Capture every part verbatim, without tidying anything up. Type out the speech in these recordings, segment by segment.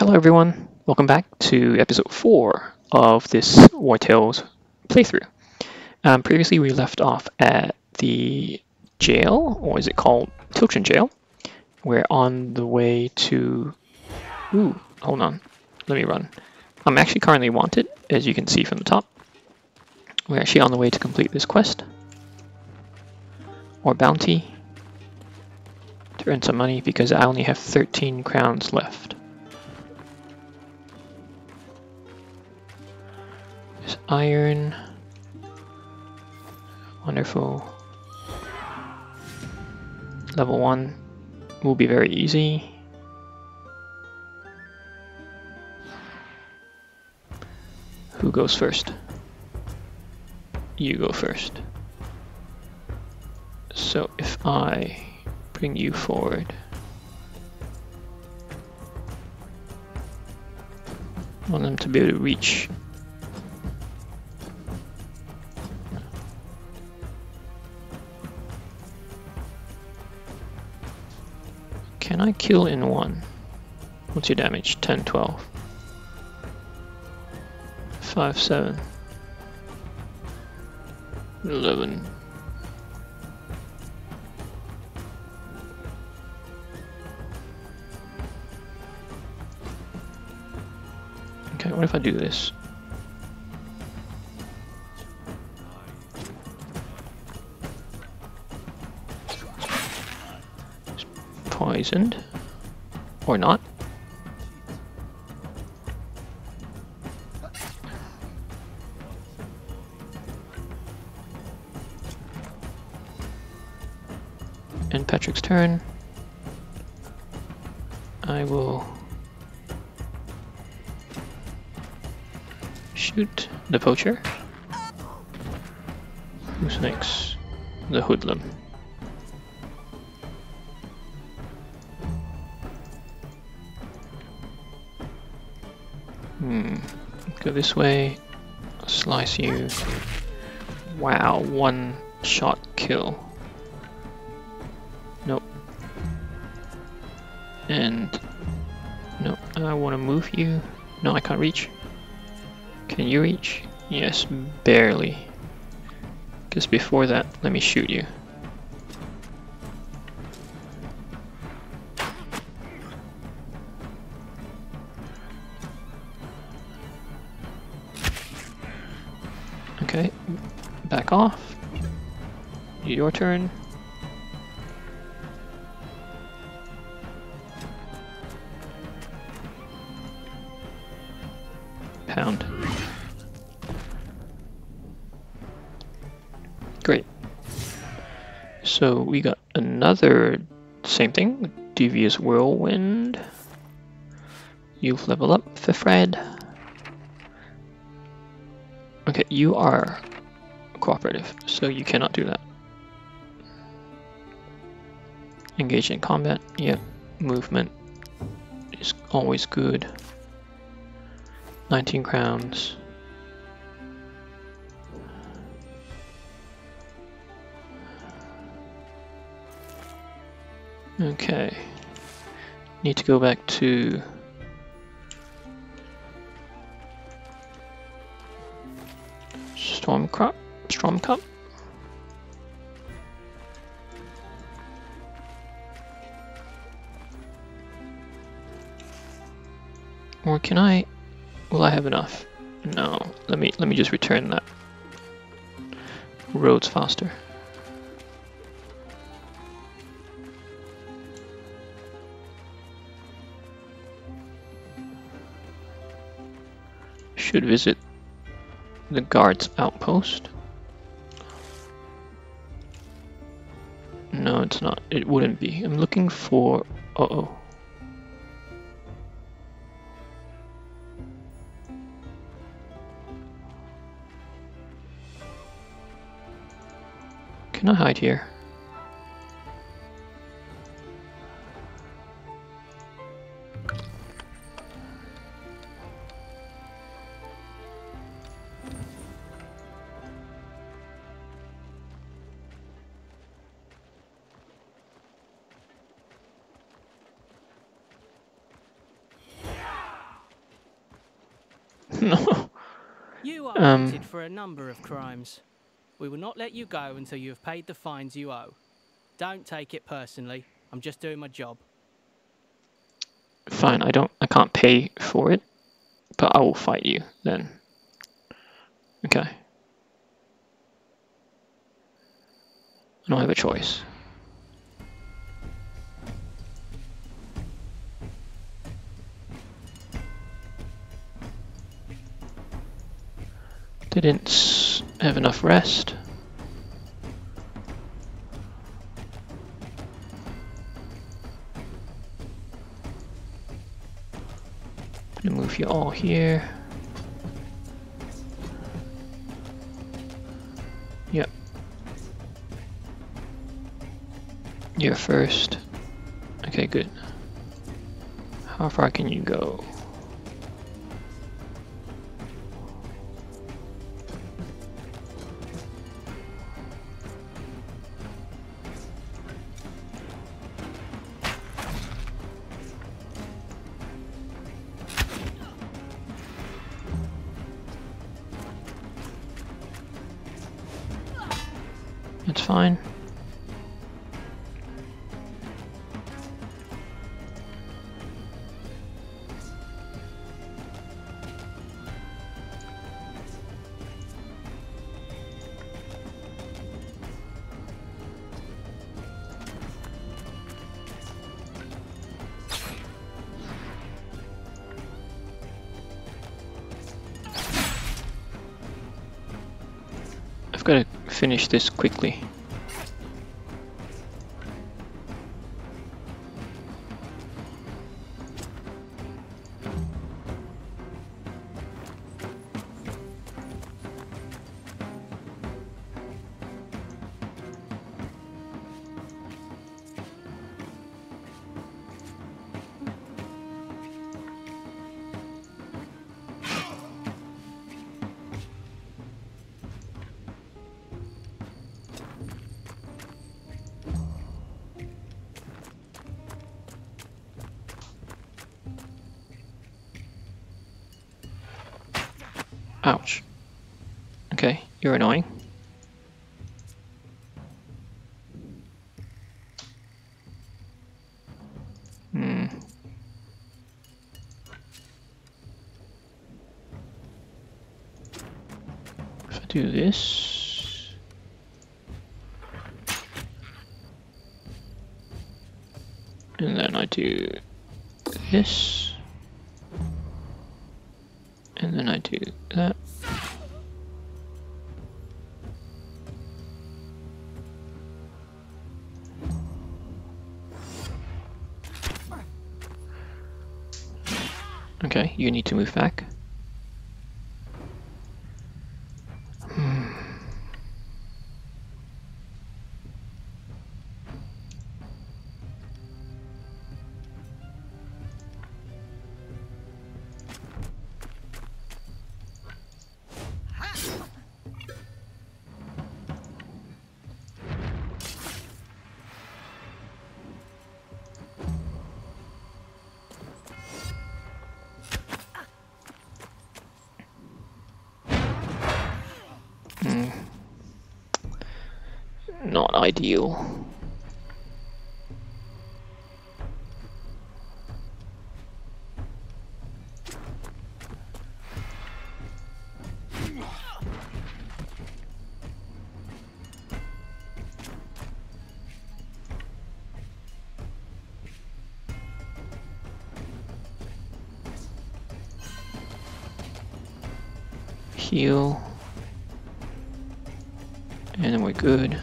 Hello everyone, welcome back to episode four of this War Tales playthrough. Um, previously we left off at the jail, or is it called Tilchin Jail? We're on the way to... Ooh, hold on, let me run. I'm actually currently wanted, as you can see from the top. We're actually on the way to complete this quest, or bounty, to earn some money because I only have thirteen crowns left. There's iron. Wonderful. Level one will be very easy. Who goes first? You go first. So if I bring you forward, I want them to be able to reach. Can I kill in one? What's your damage? ten, twelve. five, seven. eleven. Okay, what if I do this? Poisoned. Or not. And Patrick's turn. I will shoot the poacher. Who's next? The hoodlum. Hmm. Go this way. I'll slice you. Wow, one shot kill. Nope. And no, I want to move you. No, I can't reach. Can you reach? Yes, barely. Because before that, let me shoot you. Okay, back off. Your turn. Pound. Great. So we got another same thing, Devious Whirlwind. You've leveled up, Fifred. Okay, you are cooperative, so you cannot do that. Engage in combat, yep. Movement is always good. nineteen crowns. Okay. Need to go back to Storm Crop, Storm Cup. Or can I? Will I have enough? No. Let me let me just return that. Roads faster. Should visit the guard's outpost. No, it's not. It wouldn't be. I'm looking for... Uh-oh. Can I hide here? No. You are Um, wanted for a number of crimes. We will not let you go until you have paid the fines you owe. Don't take it personally. I'm just doing my job. Fine, I don't, I can't pay for it, but I will fight you then. Okay. I don't have a choice. Didn't have enough rest. Gonna move you all here. Yep. You're first. Okay, good. How far can you go? That's fine. I've got to finish this quickly. Ouch. Okay, you're annoying. Hmm. If I do this... and then I do this... and then I do that. Okay, you need to move back. Hmm. Hmm. Not ideal. Heal. And then we're good.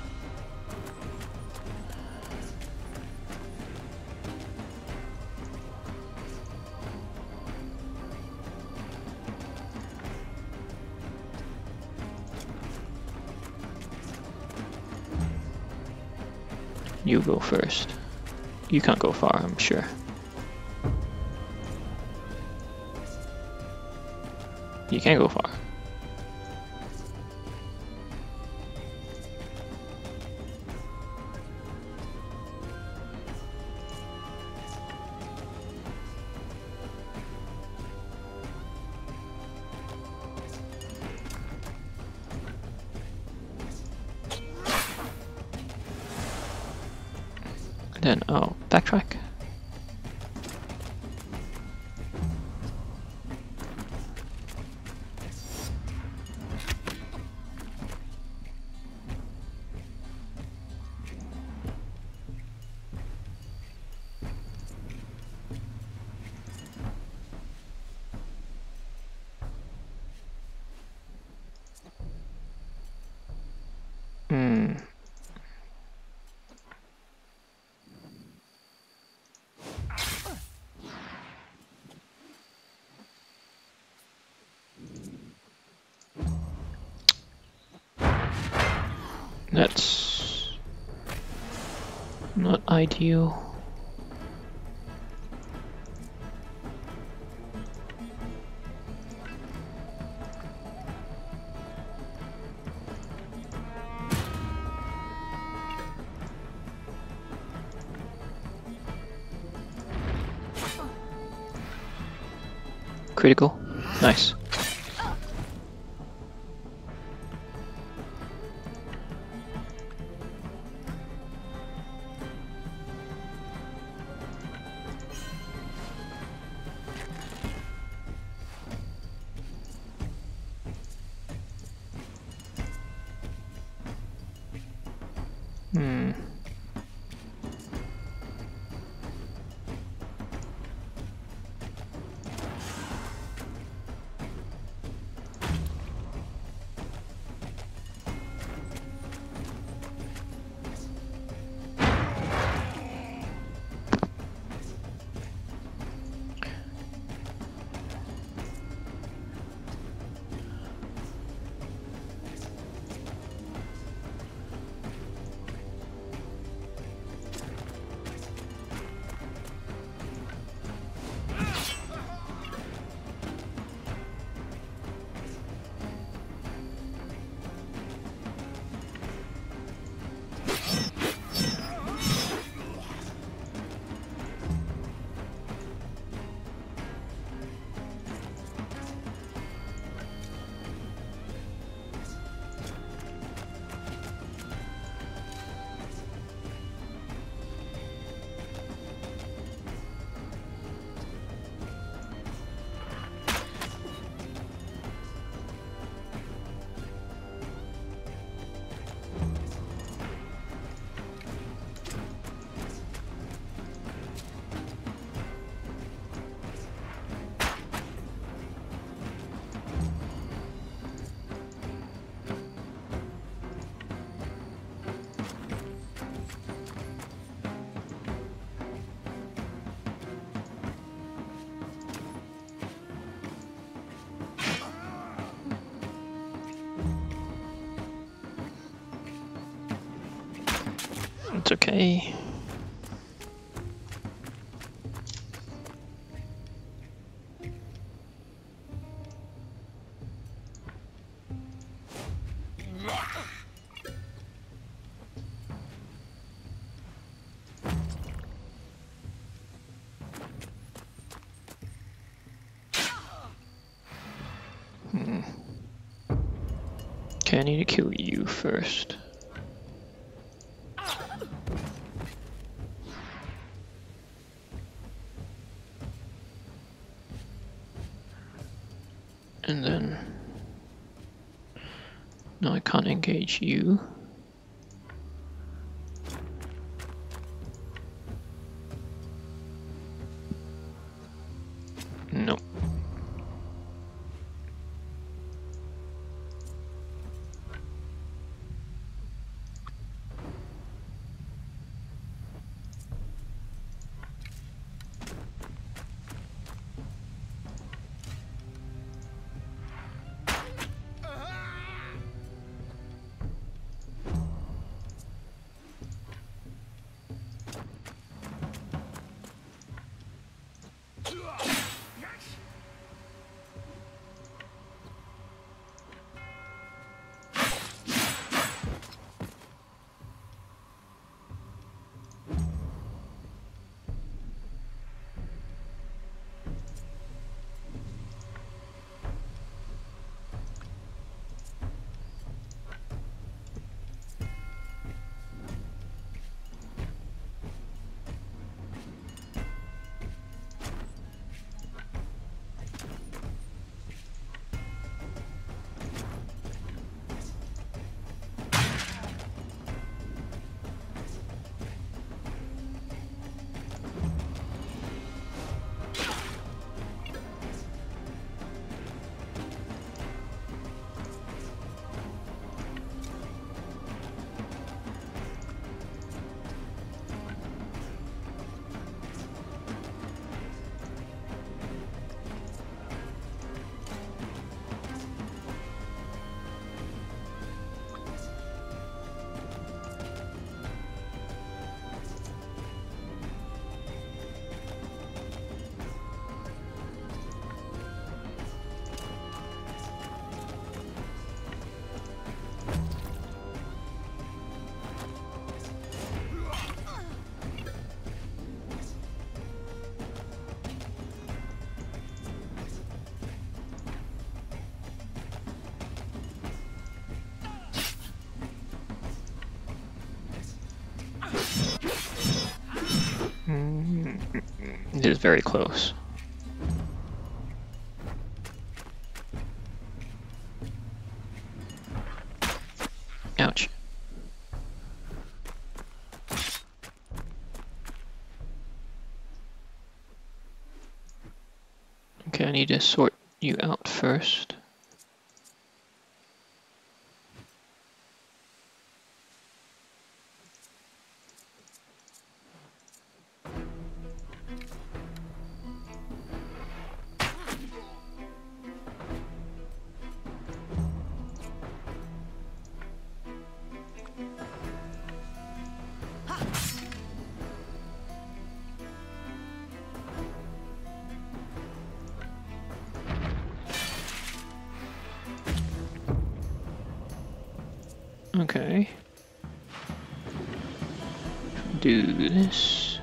You go first. You can't go far, I'm sure. You can't go far. then I'll backtrack. Hmm. That's not ideal. Critical. Nice. Hmm. It's okay. Hmm. Okay, I need to kill you first. And then, no, I can't engage you. Nope. It is very close. Ouch. Okay, I need to sort you out first. Okay. Do this.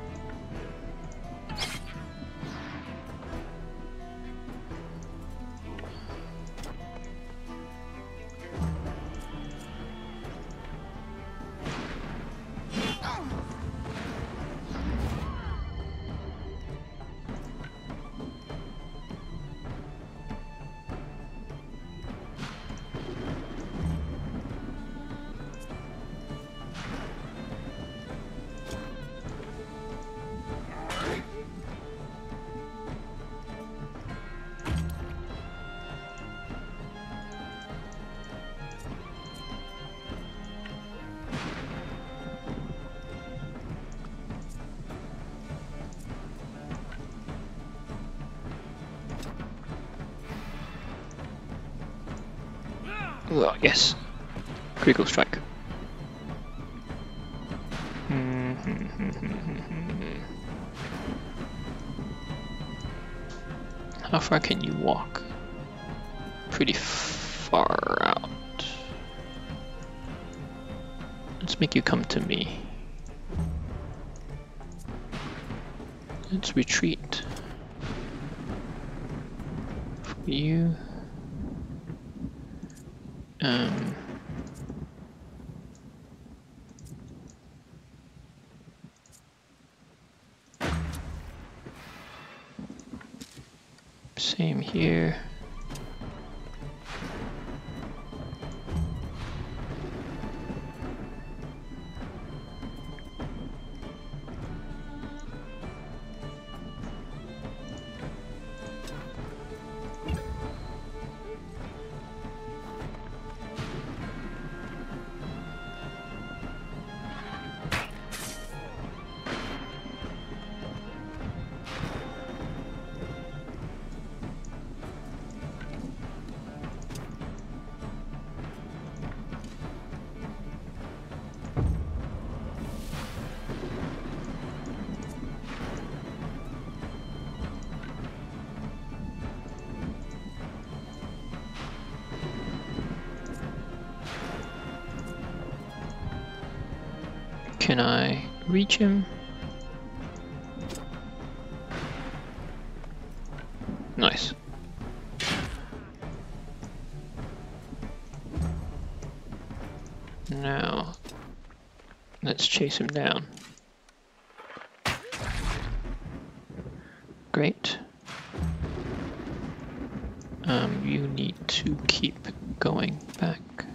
Oh, yes. Critical strike. How far can you walk? Pretty far out. Let's make you come to me. Let's retreat. For you. Um. Same here. Can I reach him? Nice. Now, let's chase him down. Great. Um, you need to keep going back.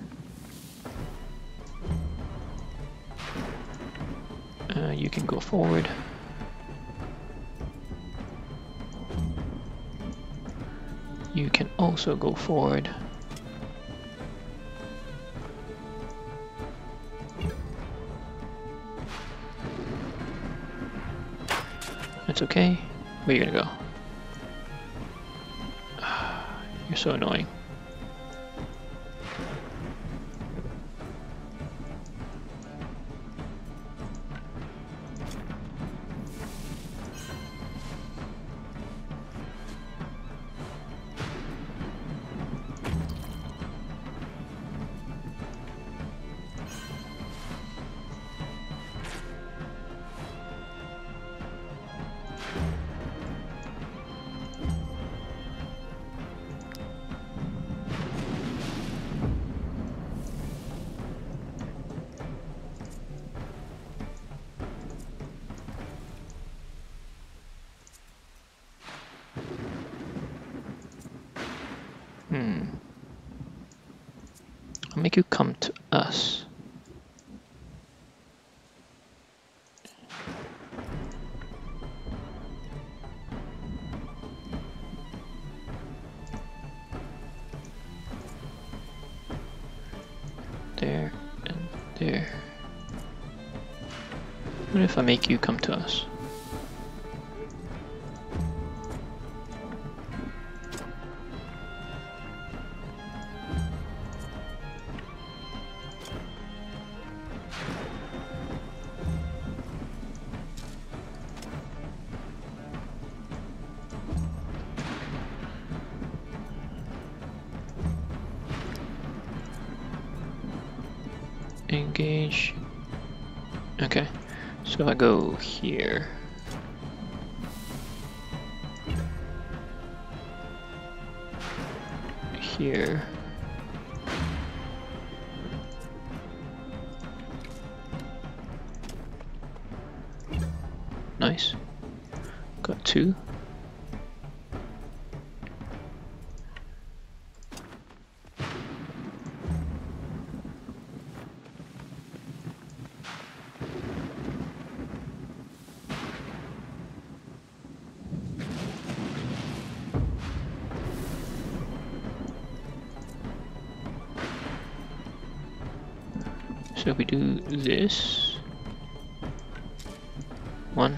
Uh, you can go forward. You can also go forward. That's okay. Where are you gonna go? You're so annoying. make you come to us. There and there. What if I make you come to us? Engage. Okay, so if I go here, here, nice, got two. So we do this one,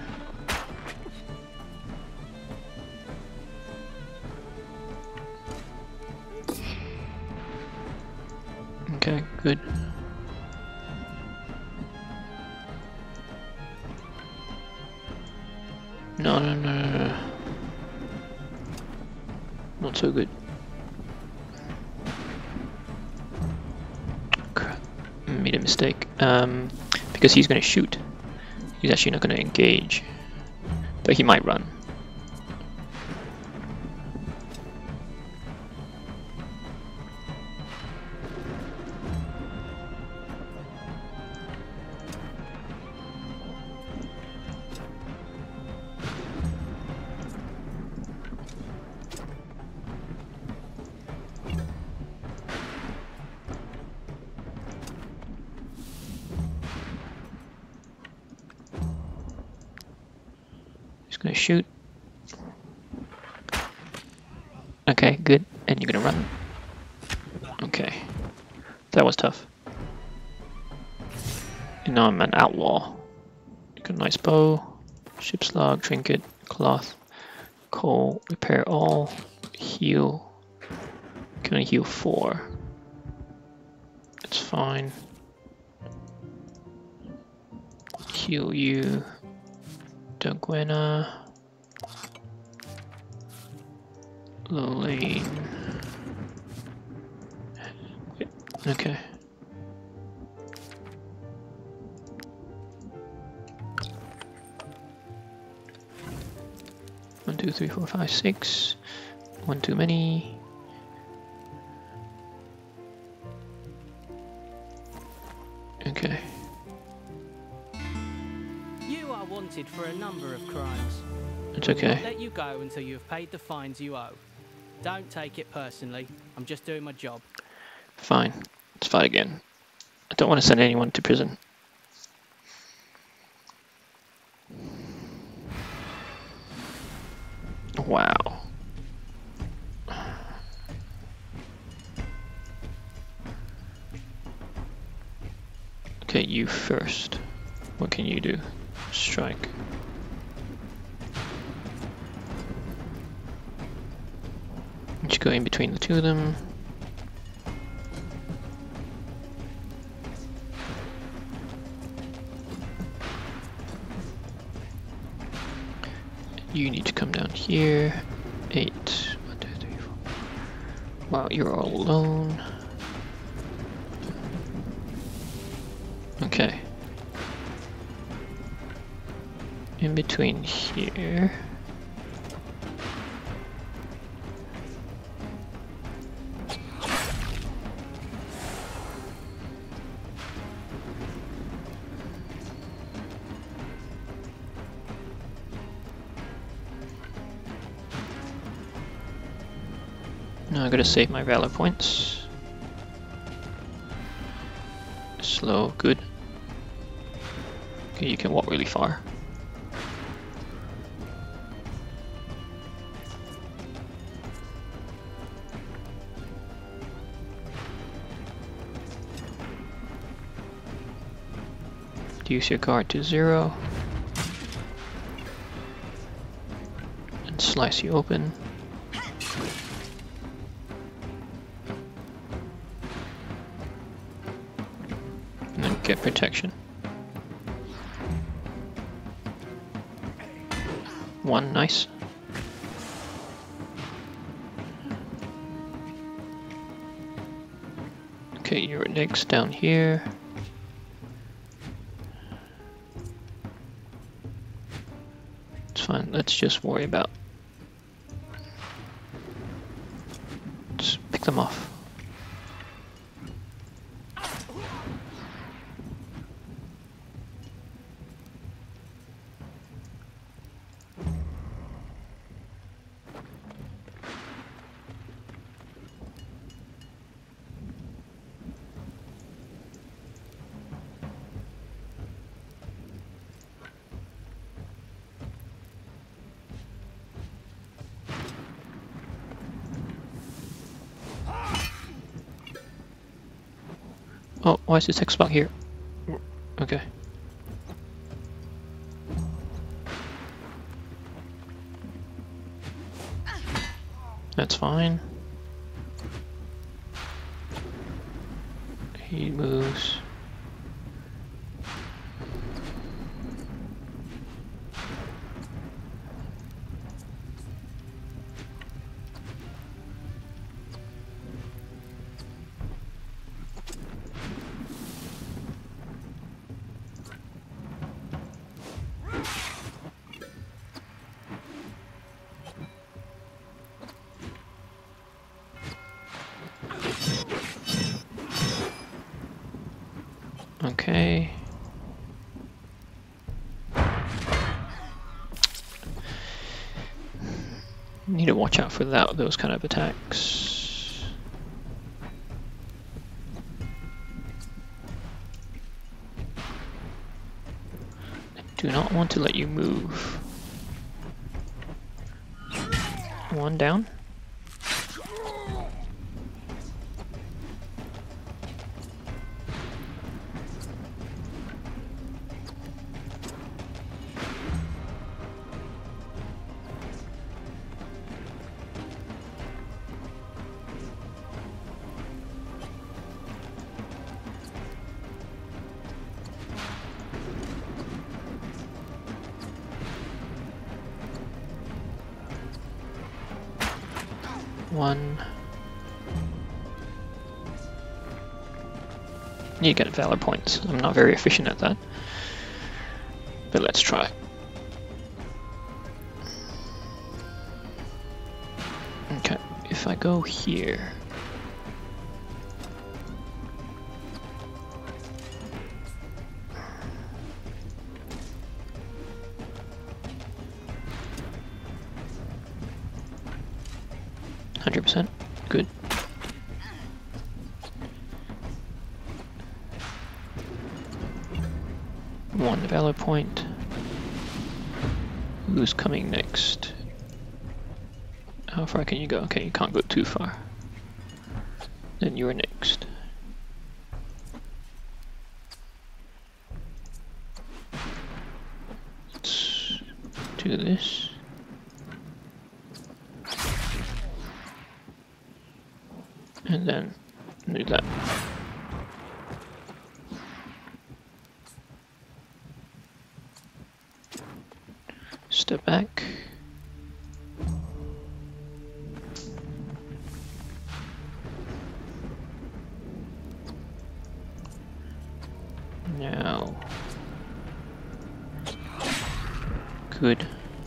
okay, good. No, no, no, no, no, not so good. Made a mistake, um, because he's going to shoot. He's actually not going to engage, but he might run. Gonna shoot. Okay, good. And you're gonna run. Okay. That was tough. And now I'm an outlaw. Got a nice bow, ship's log, trinket, cloth, coal, repair all, heal. Can I heal four? It's fine. Heal you. Dagwena, Lolene. Okay. One, two, three, four, five, six. One too many. Okay. Wanted for a number of crimes. It's We will okay. not let you go until you have paid the fines you owe. Don't take it personally. I'm just doing my job. Fine. Let's fight again. I don't want to send anyone to prison. Wow. Okay, you first. What can you do? Strike. Just go in between the two of them. You need to come down here. Eight. One, two, three, four. Wow, you're all alone. Okay. In between here. Now I gotta save my valor points. Slow, good. Okay, you can walk really far. Reduce your guard to zero. And slice you open. And then get protection. One, nice. Okay, you're next down here. It's fine, let's just worry about... Just pick them off. Oh, why is this text box here? Okay. That's fine. He moves. Okay. Need to watch out for that, those kind of attacks. I do not want to let you move. One down. One. Need to get Valor points. I'm not very efficient at that. But let's try. Okay, if I go here. one hundred percent. Good. One Valor point. Who's coming next? How far can you go? Okay, you can't go too far. Then you're next. Let's do this. And then do that. Step back. Now. Good.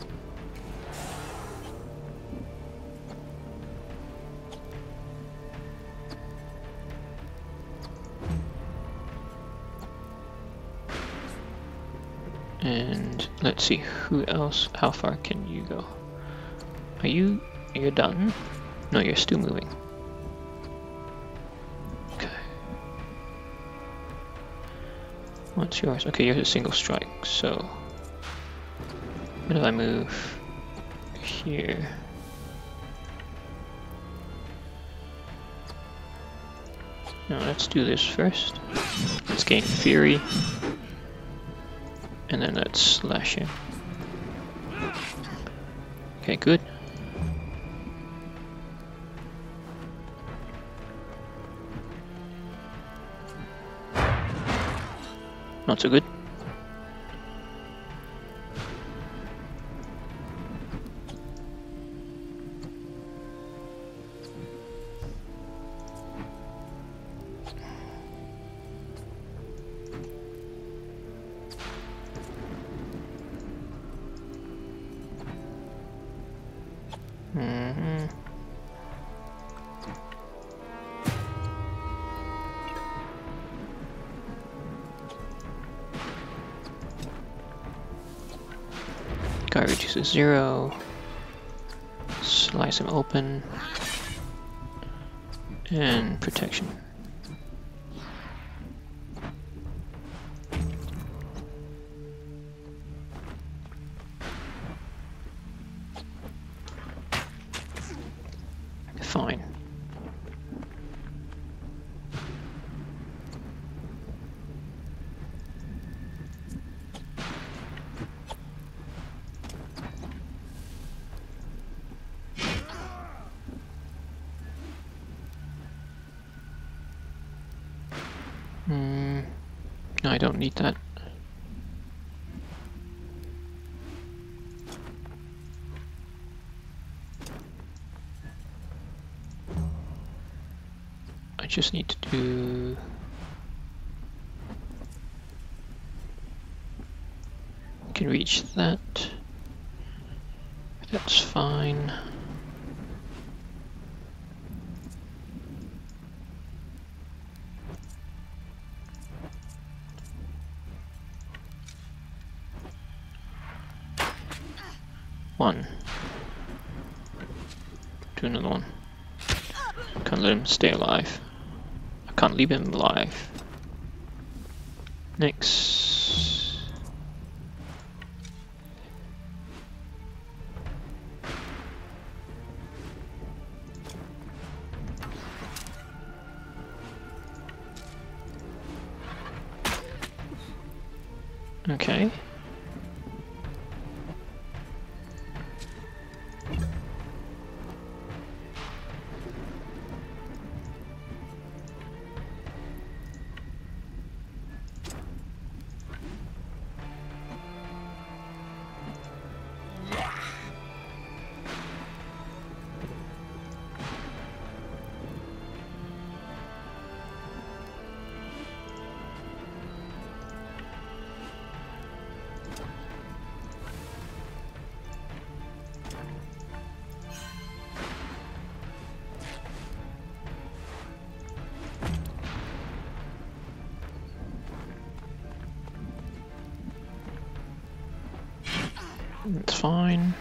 And let's see, who else, how far can you go? Are you, you're done? No, you're still moving. Okay. What's yours? Okay, yours is single strike, so what if I move here? Now let's do this first. Let's gain Fury, and then let's slash him. Okay, good. Not so good. Mm-hmm. Guy reduces zero. Slice him open. And protection. Fine. Hmm. No, I don't need that. I just need to do can reach that. That's fine. One. Do another one. Can't let him stay alive. I can't leave him alive. Next. Okay. It's fine.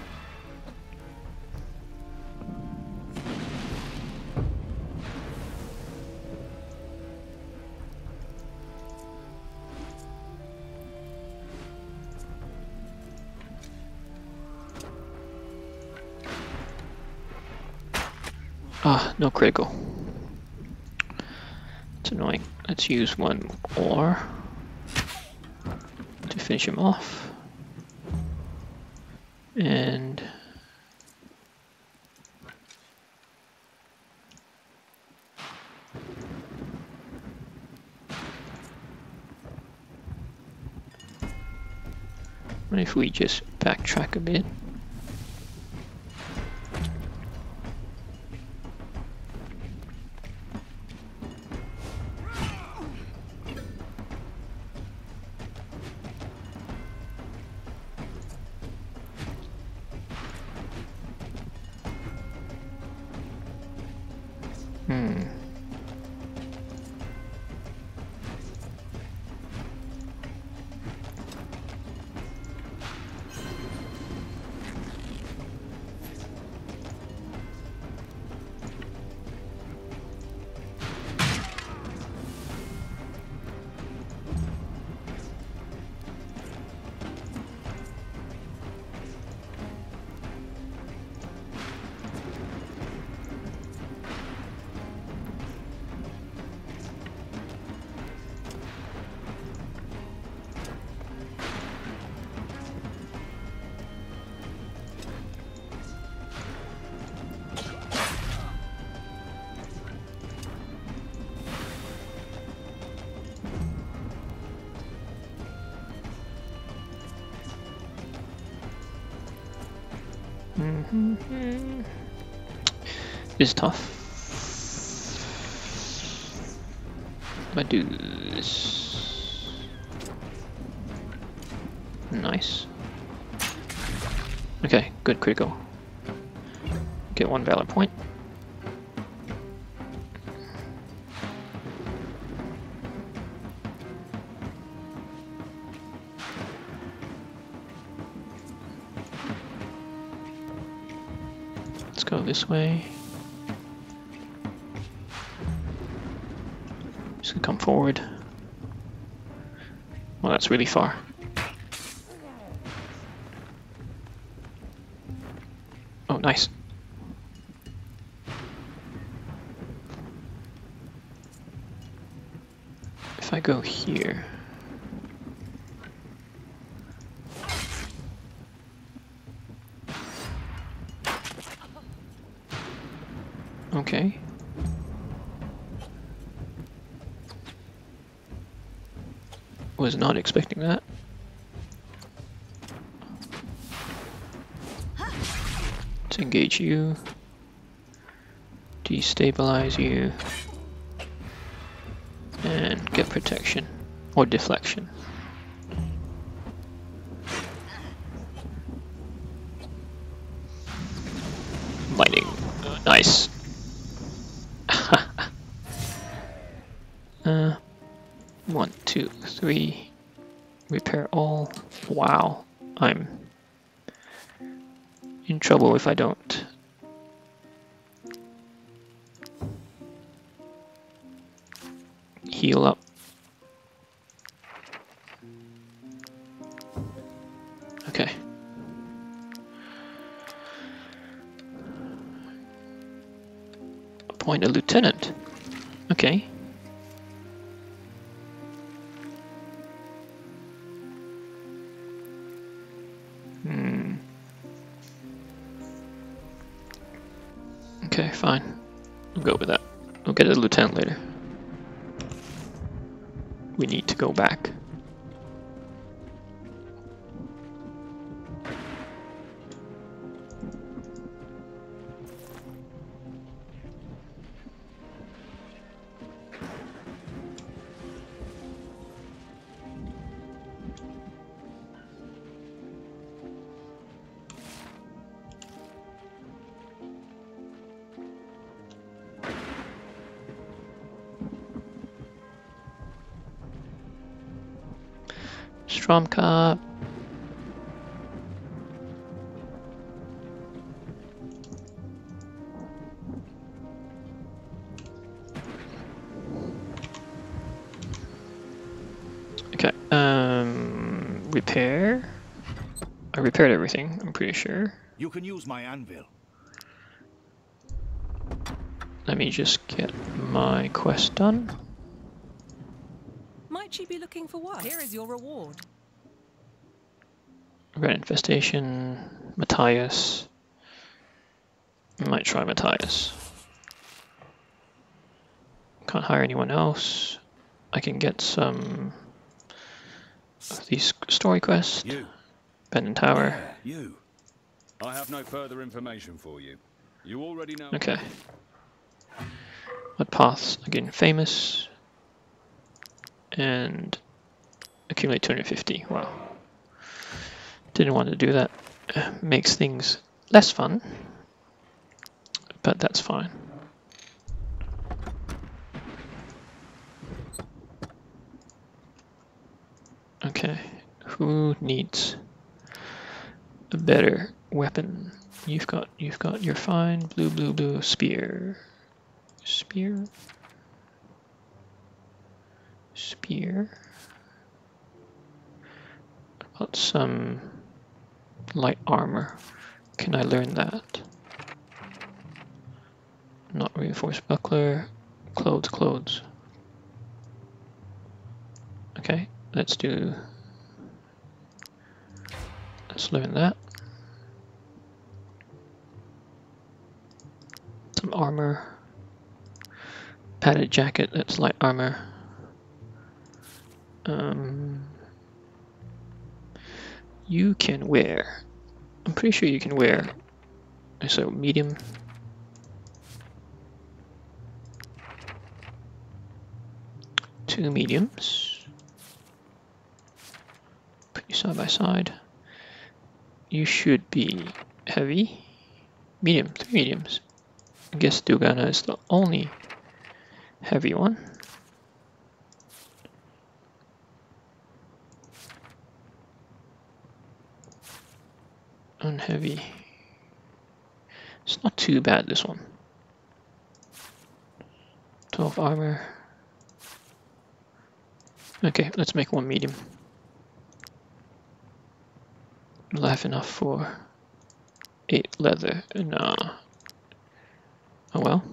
Ah, no critical. It's annoying. Let's use one more to finish him off. And what if we just backtrack a bit? Hmm. Mm-hmm. It's tough. If I do this. Nice. Okay, good critical. Get one valor point. Let's go this way. Just gonna come forward. Well, that's really far. Oh, nice. If I go here. Okay. Was not expecting that. Let's engage you. Destabilize you. And get protection. Or deflection. Lightning. Uh, nice. uh, one, two, three. Repair all. Wow. I'm in trouble if I don't. Heal up. Okay. Appoint a lieutenant. Okay. Hmm. Okay, fine. I'll go with that. We'll get a lieutenant later. We need to go back. Stromka. Okay, um, repair. I repaired everything, I'm pretty sure. You can use my anvil. Let me just get my quest done. Might she be looking for what? Here is your reward. Red Infestation, Matthias. I might try Matthias. Can't hire anyone else. I can get some of these story quests. You. Abandoned Tower. Yeah, you. I have no further information for you. You already know. Okay. What paths? Again, famous. And accumulate two hundred fifty. Wow. Didn't want to do that. Makes things less fun. But that's fine. Okay. Who needs a better weapon? You've got you've got you're fine. Blue, blue, blue, spear. Spear. Spear. What about some light armor? Can I learn that? Not reinforced buckler. Clothes, clothes. Okay, let's do. Let's learn that. Some armor. Padded jacket, that's light armor. Um, you can wear, I'm pretty sure you can wear So medium. Two mediums. Put you side by side. You should be heavy. Medium, three mediums. I guess Dugana is the only heavy one. Unheavy. It's not too bad, this one. twelve armor. Okay, let's make one medium. We'll have enough for eight leather. No. Oh well.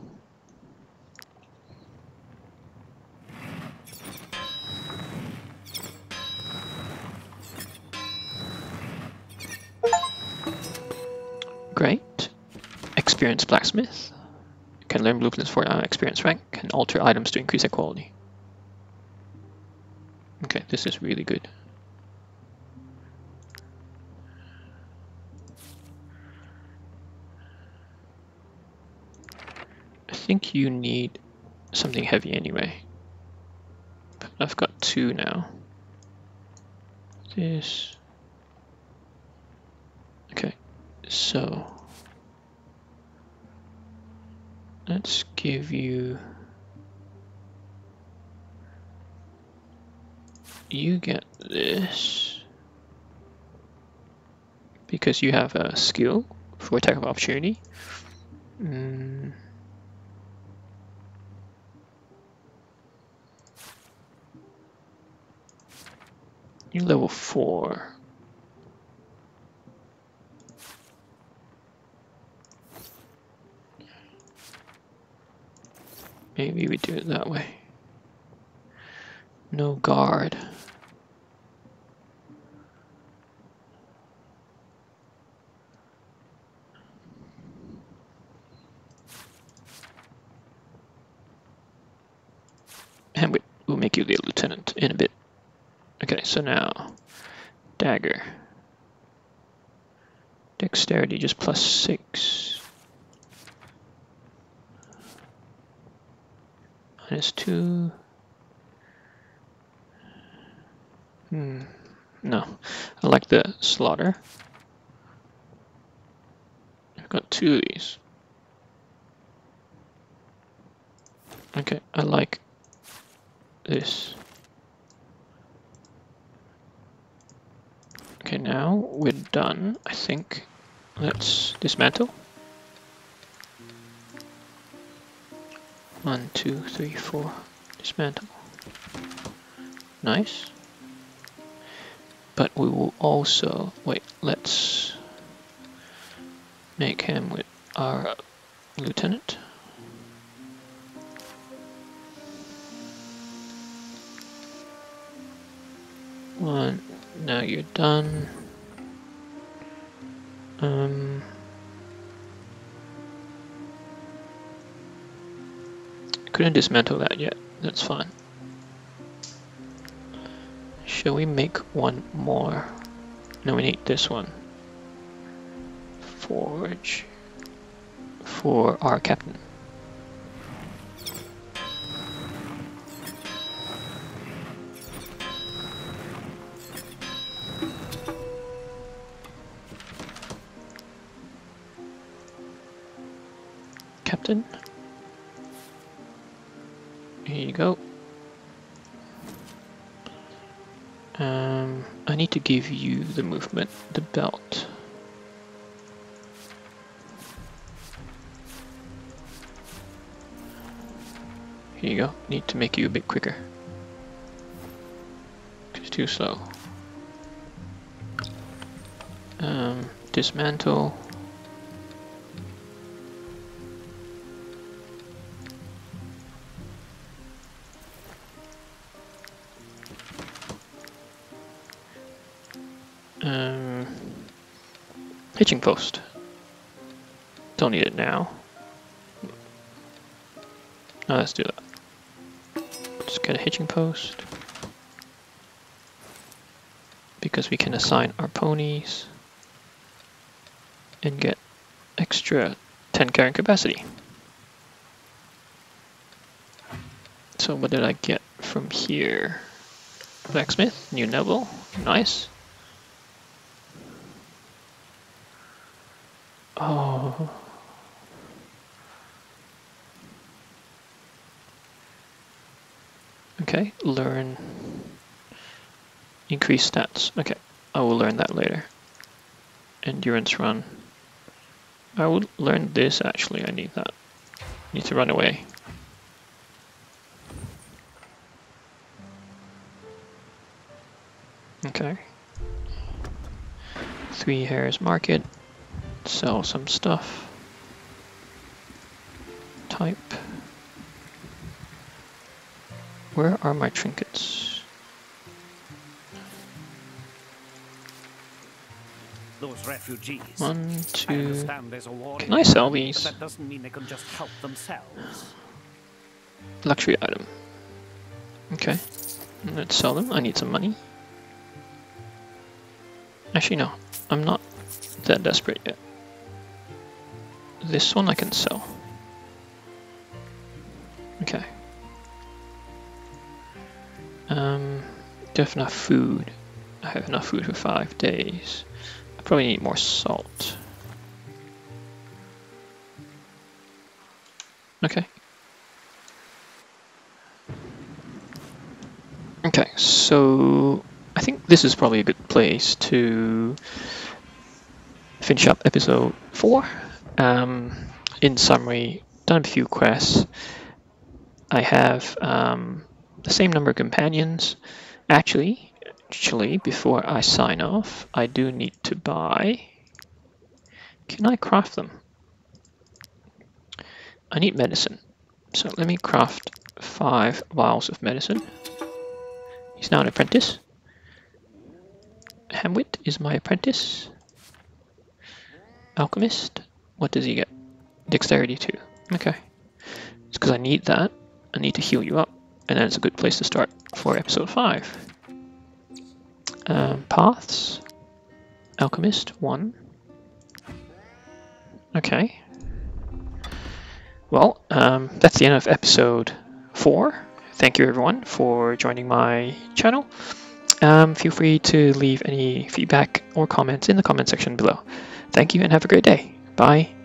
Great. Experienced blacksmith. Can learn blueprints for uh, experience rank. Can alter items to increase their quality. Okay, this is really good. I think you need something heavy anyway. But I've got two now. This. Okay, so let's give you. You get this because you have a skill for attack of opportunity. Mm. You're level four. Maybe we do it that way. No guard. And we, we'll make you the lieutenant in a bit. Okay, so now, dagger. Dexterity just plus six. Minus two. Hmm, no. I like the slaughter. I've got two of these. Okay, I like this. Okay, now we're done, I think. Let's dismantle. One, two, three, four. Dismantle. Nice. But we will also, wait, let's make him with our lieutenant. One, now you're done. Um, couldn't dismantle that yet, that's fine. Shall we make one more? No, we need this one. Forge for our captain. Captain. Here you go. Um, I need to give you the movement, the belt. Here you go. Need to make you a bit quicker. It's too slow. Um, dismantle. Um, hitching post. Don't need it now. No, let's do that. Just get a hitching post. Because we can assign our ponies and get a extra ten carrying capacity. So what did I get from here? Blacksmith, new noble, nice. Oh. Okay, learn, increase stats. Okay, I will learn that later. Endurance run. I will learn this actually, I need that. Need to run away. Okay. Three Hairs Market. Sell some stuff. Type. Where are my trinkets? Those refugees. One, I two. understand there's a war. Can I sell these? But that doesn't mean they can just help themselves. Luxury item. Okay. Let's sell them. I need some money. Actually, no. I'm not that desperate yet. This one I can sell. Okay. Um, do I have enough food? I have enough food for five days. I probably need more salt. Okay. Okay, so I think this is probably a good place to finish up episode four. Um, in summary, done a few quests. I have um, the same number of companions. Actually, actually, before I sign off, I do need to buy. Can I craft them? I need medicine. So let me craft five vials of medicine. He's now an apprentice. Hamwit is my apprentice. Alchemist. What does he get? Dexterity two. Okay. It's because I need that. I need to heal you up. And then it's a good place to start for episode five. Um, paths. Alchemist, one. Okay. Well, um, that's the end of episode four. Thank you everyone for joining my channel. Um, feel free to leave any feedback or comments in the comment section below. Thank you and have a great day. Bye.